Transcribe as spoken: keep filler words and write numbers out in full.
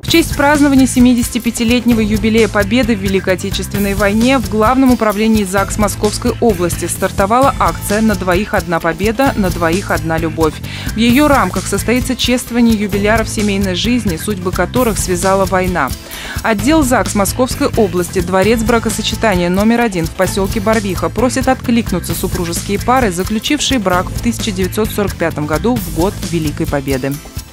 В честь празднования семидесятипятилетнего юбилея Победы в Великой Отечественной войне в Главном управлении ЗАГС Московской области стартовала акция «На двоих одна победа, на двоих одна любовь». В ее рамках состоится чествование юбиляров семейной жизни, судьбы которых связала война. Отдел ЗАГС Московской области, дворец бракосочетания номер один в поселке Барвиха просит откликнуться супружеские пары, заключившие брак в тысяча девятьсот сорок пятом году в год Великой Победы.